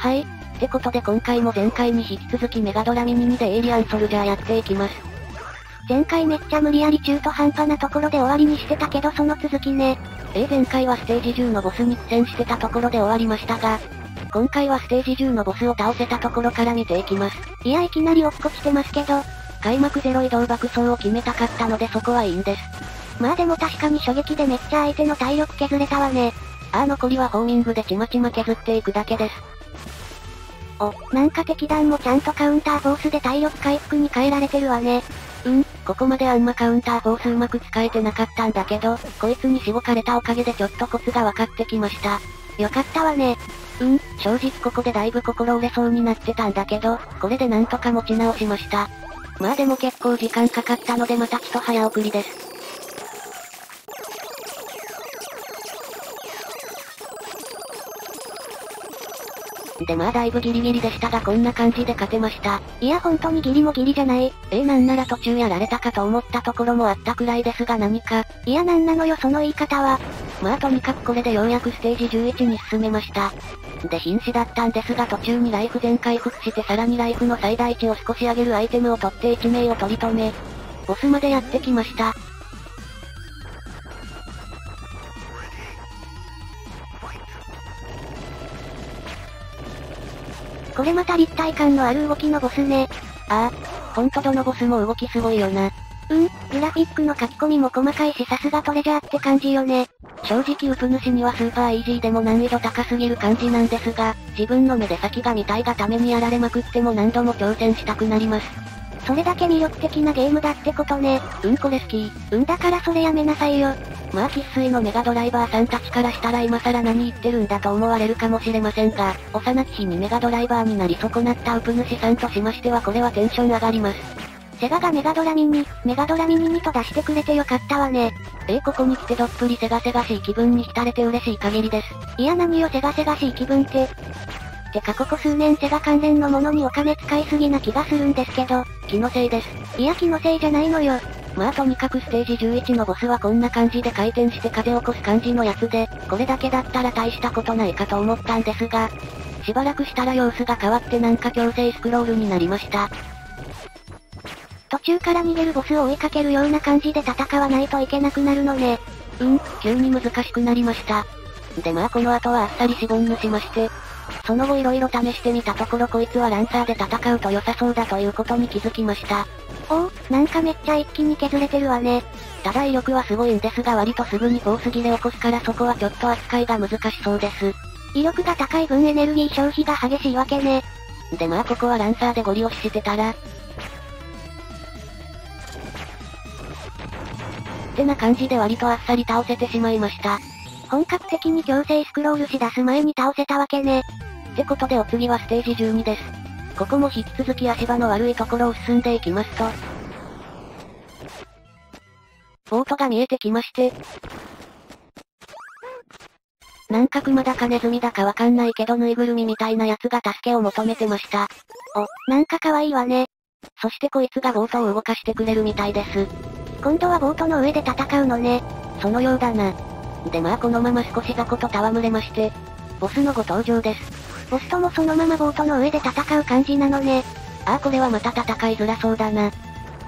はい。ってことで今回も前回に引き続きメガドラミニ2でエイリアンソルジャーやっていきます。 前回めっちゃ無理やり中途半端なところで終わりにしてたけどその続きね。 前回はステージ10のボスに苦戦してたところで終わりましたが、今回はステージ10のボスを倒せたところから見ていきます。 いやいきなり落っこちてますけど、 開幕0移動爆走を決めたかったのでそこはいいんです。 まあでも確かに初撃でめっちゃ相手の体力削れたわね。 残りはホーミングでちまちま削っていくだけです。 なんか敵弾もちゃんとカウンターフォースで体力回復に変えられてるわね。 ここまであんまカウンターフォースうまく使えてなかったんだけど、こいつにしごかれたおかげでちょっとコツが分かってきました。 よかったわね。 正直ここでだいぶ心折れそうになってたんだけど、これでなんとか持ち直しました。まあでも結構時間かかったのでまたちと早送りです。でまあだいぶギリギリでしたがこんな感じで勝てました。 いや本当にギリもギリじゃない。 なんなら途中やられたかと思ったところもあったくらいですが何か。 いやなんなのよその言い方は。 まあとにかくこれでようやくステージ11に進めました。で瀕死だったんですが途中にライフ全回復してさらにライフの最大値を少し上げるアイテムを取って1名を取り留め、ボスまでやってきました。 これまた立体感のある動きのボスね。 ほんとどのボスも動きすごいよな。 グラフィックの書き込みも細かいしさすがトレジャーって感じよね。 正直ウプ主にはスーパーイージーでも難易度高すぎる感じなんですが、自分の目で先が見たいがためにやられまくっても何度も挑戦したくなります。 それだけ魅力的なゲームだってことね。 これ好き。 だからそれやめなさいよ。 まあ生粋のメガドライバーさんたちからしたら今更何言ってるんだと思われるかもしれませんが、幼き日にメガドライバーになり損なったウプ主さんとしましてはこれはテンション上がります。 セガがメガドラミニ2と出してくれてよかったわね。 ここに来てどっぷりセガしい気分に浸れて嬉しい限りです。 いや何よセガしい気分って。てかここ数年セガ関連のものにお金使いすぎな気がするんですけど、 気のせいです。 いや気のせいじゃないのよ。 まあとにかくステージ11のボスはこんな感じで回転して風を起こす感じのやつで、これだけだったら大したことないかと思ったんですが、しばらくしたら様子が変わってなんか強制スクロールになりました。 途中から逃げるボスを追いかけるような感じで戦わないといけなくなるのね。 急に難しくなりました。でまあこの後はあっさりしぼんぬしまして、その後色々試してみたところこいつはランサーで戦うと良さそうだということに気づきました。 なんかめっちゃ一気に削れてるわね。 ただ威力はすごいんですが割とすぐにフォース切れ起こすからそこはちょっと扱いが難しそうです。 威力が高い分エネルギー消費が激しいわけね。 でまあここはランサーでゴリ押ししてたら、ってな感じで割とあっさり倒せてしまいました。 本格的に強制スクロールし出す前に倒せたわけね。 ってことでお次はステージ12です。ここも引き続き足場の悪いところを進んでいきますと、ボートが見えてきまして、なんか熊だかネズミだかわかんないけどぬいぐるみみたいなやつが助けを求めてました。 なんか可愛いわね。 そしてこいつがボートを動かしてくれるみたいです。 今度はボートの上で戦うのね。 そのようだな。でまあこのまま少し雑魚と戯れまして、ボスのご登場です。 ボスともそのままボートの上で戦う感じなのね。 これはまた戦いづらそうだな。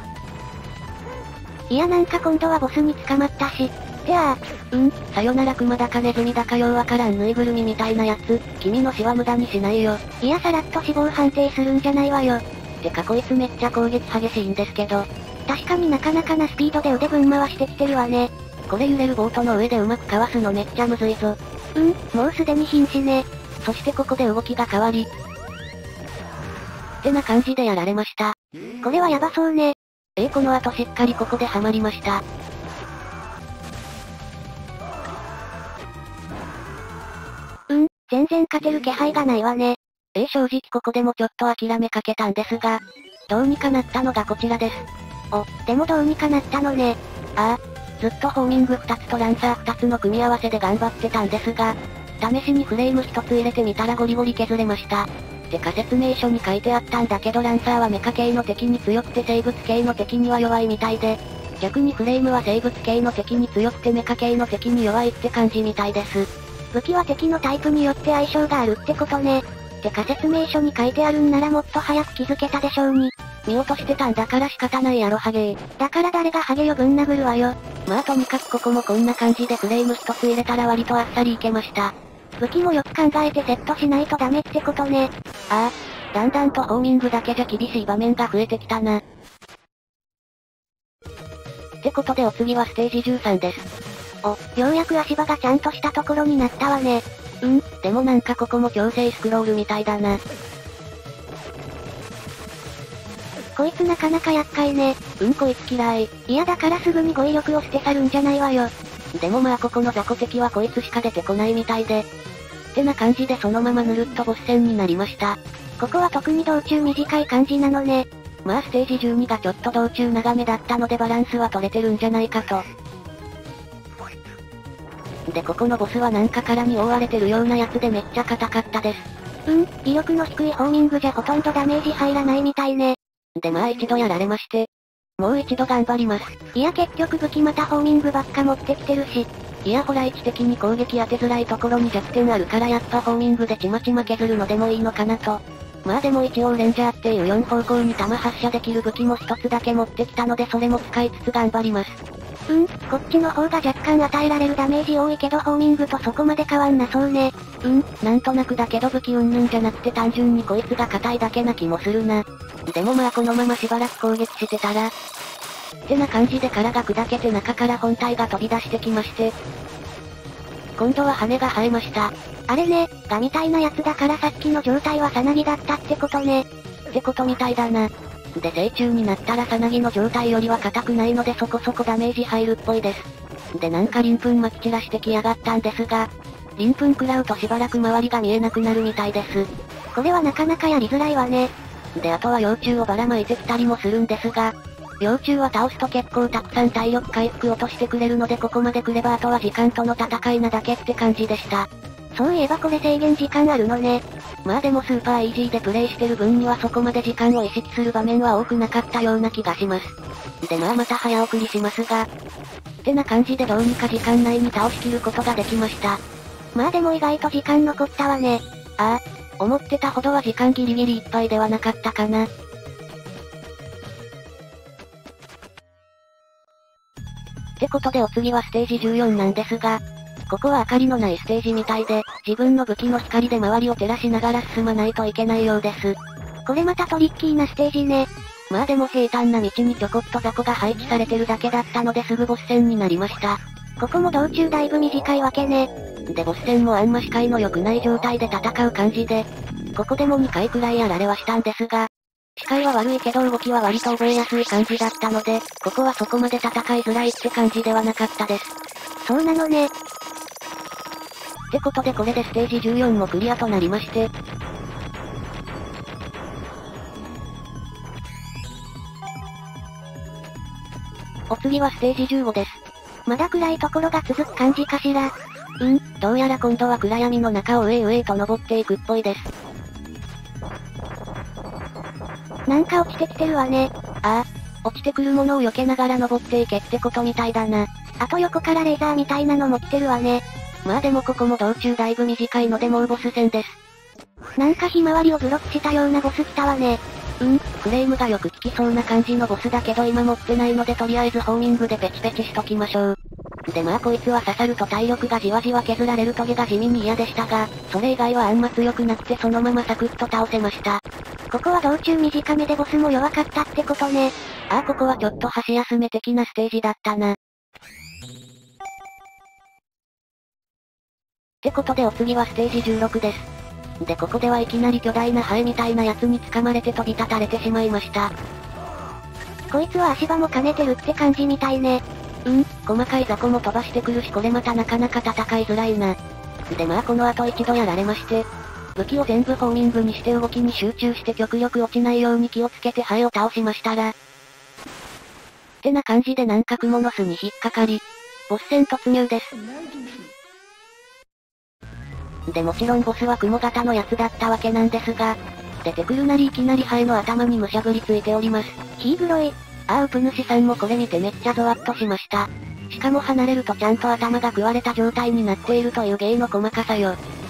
いやなんか今度はボスに捕まったし。 さよなら熊だかネズミだかようわからんぬいぐるみみたいなやつ、君の死は無駄にしないよ。 いやさらっと死亡判定するんじゃないわよ。 てかこいつめっちゃ攻撃激しいんですけど。 確かになかなかなスピードで腕ぶん回してきてるわね。 これ揺れるボートの上でうまくかわすのめっちゃむずいぞ。 もうすでに瀕死ね。 そしてここで動きが変わり。ってな感じでやられました。 これはやばそうね。 この後しっかりここでハマりました。 全然勝てる気配がないわね。 正直ここでもちょっと諦めかけたんですが、どうにかなったのがこちらです。 でもどうにかなったのね。 ずっとホーミング2つとランサー2つの組み合わせで頑張ってたんですが、試しにフレーム1つ入れてみたらゴリゴリ削れました。てか説明書に書いてあったんだけどランサーはメカ系の敵に強くて生物系の敵には弱いみたいで、逆にフレームは生物系の敵に強くてメカ系の敵に弱いって感じみたいです。 武器は敵のタイプによって相性があるってことね。 てか説明書に書いてあるんならもっと早く気づけたでしょうに。 見落としてたんだから仕方ないやろハゲー。 だから誰がハゲよぶん殴るわよ。 まあとにかくここもこんな感じでフレーム一つ入れたら割とあっさりいけました。 武器もよく考えてセットしないとダメってことね。 ああ、だんだんとホーミングだけじゃ厳しい場面が増えてきたな。ってことでお次はステージ13です。 ようやく足場がちゃんとしたところになったわね。 でもなんかここも強制スクロールみたいだな。 こいつなかなか厄介ね。 こいつ嫌い。 いやだからすぐに語彙力を捨て去るんじゃないわよ。 でもまあここの雑魚敵はこいつしか出てこないみたいで。ってな感じでそのままぬるっとボス戦になりました。 ここは特に道中短い感じなのね。 まあステージ12がちょっと道中長めだったのでバランスは取れてるんじゃないかと。でここのボスはなんか殻に覆われてるようなやつでめっちゃ硬かったです。 威力の低いホーミングじゃほとんどダメージ入らないみたいね。 でまあ一度やられまして。もう一度頑張ります。 いや結局武器またホーミングばっか持ってきてるし。 いやほら位置的に攻撃当てづらいところに弱点あるからやっぱホーミングでちまちま削るのでもいいのかなと。まあでも一応レンジャーっていう4方向に弾発射できる武器も一つだけ持ってきたのでそれも使いつつ頑張ります。 こっちの方が若干与えられるダメージ多いけどホーミングとそこまで変わんなそうね。 なんとなくだけど武器云々じゃなくて単純にこいつが硬いだけな気もするな。でもまあこのまましばらく攻撃してたら。ってな感じで殻が砕けて中から本体が飛び出してきまして。今度は羽が生えました。 あれね、ガみたいなやつだからさっきの状態はさなぎだったってことね。 ってことみたいだな。で成虫になったらさなぎの状態よりは硬くないのでそこそこダメージ入るっぽいです。でなんか鱗粉撒き散らしてきやがったんですが、鱗粉食らうとしばらく周りが見えなくなるみたいです。 これはなかなかやりづらいわね。 であとは幼虫をばらまいてきたりもするんですが、幼虫は倒すと結構たくさん体力回復落としてくれるのでここまで来ればあとは時間との戦いなだけって感じでした。 そういえばこれ制限時間あるのね。 まあでもスーパーイージーでプレイしてる分にはそこまで時間を意識する場面は多くなかったような気がします。でまあまた早送りしますが。ってな感じでどうにか時間内に倒しきることができました。 まあでも意外と時間残ったわね。 ああ、思ってたほどは時間ギリギリいっぱいではなかったかな。ってことでお次はステージ14なんですが、ここは明かりのないステージみたいで、自分の武器の光で周りを照らしながら進まないといけないようです。 これまたトリッキーなステージね。 まあでも平坦な道にちょこっと雑魚が配置されてるだけだったのですぐボス戦になりました。 ここも道中だいぶ短いわけね。 でボス戦もあんま視界の良くない状態で戦う感じで、ここでも2回くらいやられはしたんですが、視界は悪いけど動きは割と覚えやすい感じだったので、ここはそこまで戦いづらいって感じではなかったです。 そうなのね。 ってことでこれでステージ14もクリアとなりまして。お次はステージ15です。 まだ暗いところが続く感じかしら。 どうやら今度は暗闇の中を上へ上へと登っていくっぽいです。 なんか落ちてきてるわね。 ああ、落ちてくるものを避けながら登っていけってことみたいだな。 あと横からレーザーみたいなのも来てるわね。 まあでもここも道中だいぶ短いのでもうボス戦です。 なんかひまわりをブロックしたようなボス来たわね。 フレームがよく効きそうな感じのボスだけど今持ってないのでとりあえずホーミングでペチペチしときましょう。でまあこいつは刺さると体力がじわじわ削られるトゲが地味に嫌でしたが、それ以外はあんま強くなくてそのままサクッと倒せました。 ここは道中短めでボスも弱かったってことね。 ここはちょっと箸休め的なステージだったな。ってことでお次はステージ16です。でここではいきなり巨大なハエみたいなやつに掴まれて飛び立たれてしまいました。 こいつは足場も兼ねてるって感じみたいね。 細かい雑魚も飛ばしてくるしこれまたなかなか戦いづらいな。でまあこの後一度やられまして、武器を全部ホーミングにして動きに集中して極力落ちないように気をつけてハエを倒しましたら、ってな感じでなんか蜘蛛の巣に引っかかり、ボス戦突入です。でもちろんボスは雲型のやつだったわけなんですが、出てくるなりいきなりハエの頭にむしゃぶりついております。 ヒーグロい。 ウプ主さんもこれ見てめっちゃゾワッとしました。しかも離れるとちゃんと頭が食われた状態になっているという芸の細かさよ。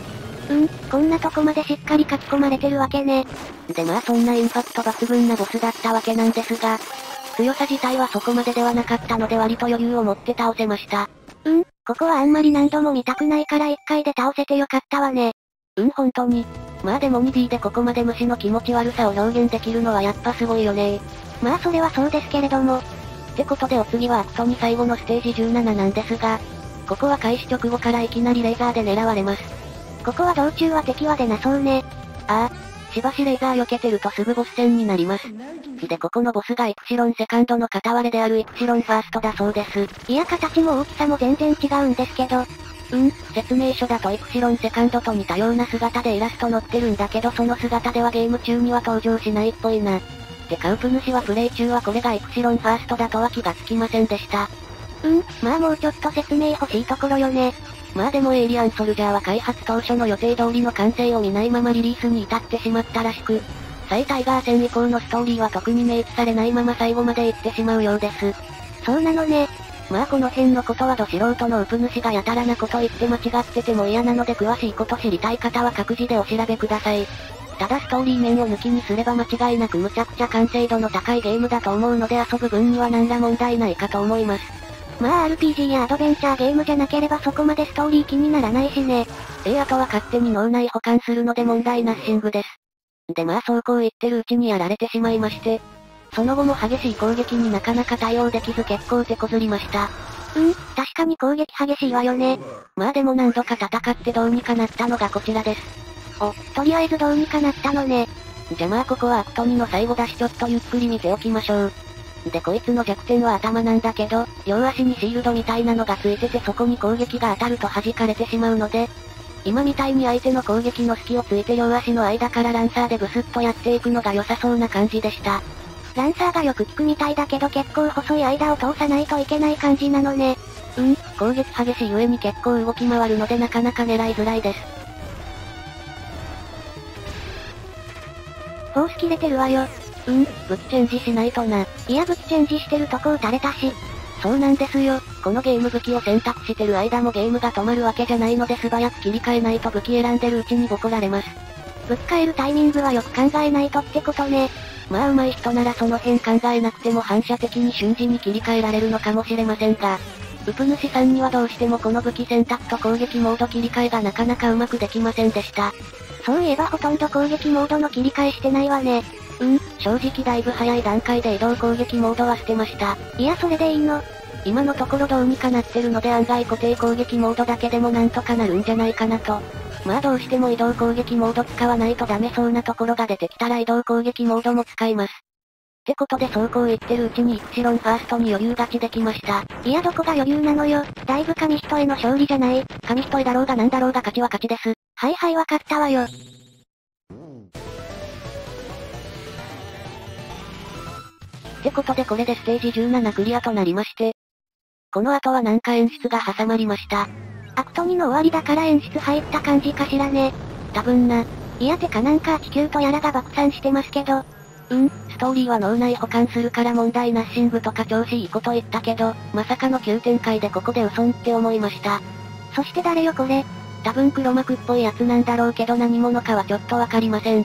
こんなとこまでしっかり書き込まれてるわけね。 でまあそんなインパクト抜群なボスだったわけなんですが、強さ自体はそこまでではなかったので割と余裕を持って倒せました。 ここはあんまり何度も見たくないから1回で倒せてよかったわね。 本当に。まあでも 2D でここまで虫の気持ち悪さを表現できるのはやっぱすごいよね。 まあそれはそうですけれども。 ってことでお次はアクト2最後のステージ17なんですが、ここは開始直後からいきなりレーザーで狙われます。 ここは道中は敵は出なそうね。 しばしレーザー避けてるとすぐボス戦になります。でここのボスがイプシロンセカンドの片割れであるイプシロンファーストだそうです。 いや形も大きさも全然違うんですけど。 説明書だとイプシロンセカンドと似たような姿でイラスト載ってるんだけどその姿ではゲーム中には登場しないっぽいな。でカウプ主はプレイ中はこれがイプシロンファーストだとは気がつきませんでした。 まあもうちょっと説明欲しいところよね。 まあでもエイリアンソルジャーは開発当初の予定通りの完成を見ないままリリースに至ってしまったらしく、再タイガー戦以降のストーリーは特に明記されないまま最後まで行ってしまうようです。 そうなのね。 まあこの辺のことはど素人のウプ主がやたらなこと言って間違ってても嫌なので詳しいこと知りたい方は各自でお調べください。ただストーリー面を抜きにすれば間違いなくむちゃくちゃ完成度の高いゲームだと思うので遊ぶ分には何ら問題ないかと思います。 まあ RPG やアドベンチャーゲームじゃなければそこまでストーリー気にならないしね。 あとは勝手に脳内保管するので問題ナッシングです。でまあそうこう言ってるうちにやられてしまいまして、その後も激しい攻撃になかなか対応できず結構手こずりました。 確かに攻撃激しいわよね。 まあでも何度か戦ってどうにかなったのがこちらです。 とりあえずどうにかなったのね。 じゃまあここはアクト2の最後だしちょっとゆっくり見ておきましょう。でこいつの弱点は頭なんだけど、両足にシールドみたいなのがついててそこに攻撃が当たると弾かれてしまうので、今みたいに相手の攻撃の隙をついて両足の間からランサーでブスッとやっていくのが良さそうな感じでした。 ランサーがよく効くみたいだけど結構細い間を通さないといけない感じなのね。 攻撃激しい上に結構動き回るのでなかなか狙いづらいです。 フォース切れてるわよ。 武器チェンジしないとな。 いや武器チェンジしてるとこ撃たれたし。 そうなんですよ。このゲーム武器を選択してる間もゲームが止まるわけじゃないので素早く切り替えないと武器選んでるうちにボコられます。 武器変えるタイミングはよく考えないとってことね。 まあ上手い人ならその辺考えなくても反射的に瞬時に切り替えられるのかもしれませんが、ウプ主さんにはどうしてもこの武器選択と攻撃モード切り替えがなかなかうまくできませんでした。 そういえばほとんど攻撃モードの切り替えしてないわね。 正直だいぶ早い段階で移動攻撃モードは捨てました。 いやそれでいいの。 今のところどうにかなってるので案外固定攻撃モードだけでもなんとかなるんじゃないかなと。まあどうしても移動攻撃モード使わないとダメそうなところが出てきたら移動攻撃モードも使います。ってことでそうこう言ってるうちにイプシロンファーストに余裕勝ちできました。 いやどこが余裕なのよ。だいぶ紙一重の勝利じゃない。 紙一重だろうがなんだろうが勝ちは勝ちです。 はいわかったわよ。 ってことでこれでステージ17クリアとなりまして、この後はなんか演出が挟まりました。 アクト2の終わりだから演出入った感じかしらね。 多分な。 いやてかなんか地球とやらが爆散してますけど。 ストーリーは脳内保管するから問題ナッシングとか調子いいこと言ったけど、まさかの急展開でここで嘘んって思いました。 そして誰よこれ。 多分黒幕っぽいやつなんだろうけど何者かはちょっとわかりません。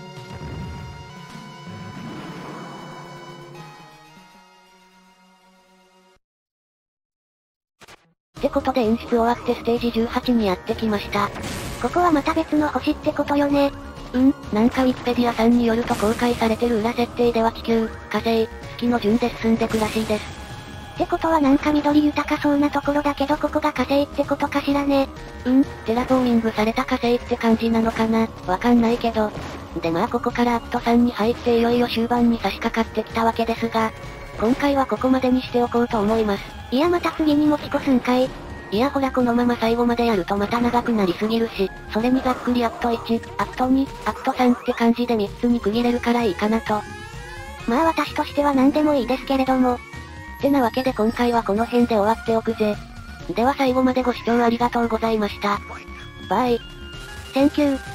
ってことで演出終わってステージ18にやってきました。 ここはまた別の星ってことよね。 なんかウィキペディアさんによると公開されてる裏設定では地球、火星、月の順で進んでくらしいです。 ってことはなんか緑豊かそうなところだけどここが火星ってことかしらね。 テラフォーミングされた火星って感じなのかな、わかんないけど。でまあここからアクト3に入っていよいよ終盤に差し掛かってきたわけですが、今回はここまでにしておこうと思います。 いやまた次に持ち越すんかい。 いやほらこのまま最後までやるとまた長くなりすぎるし、それにざっくりアクト1、アクト2、アクト3って感じで3つに区切れるからいいかなと。 まあ私としては何でもいいですけれども。 ってなわけで今回はこの辺で終わっておくぜ。では最後までご視聴ありがとうございました。バイ。 Thank you.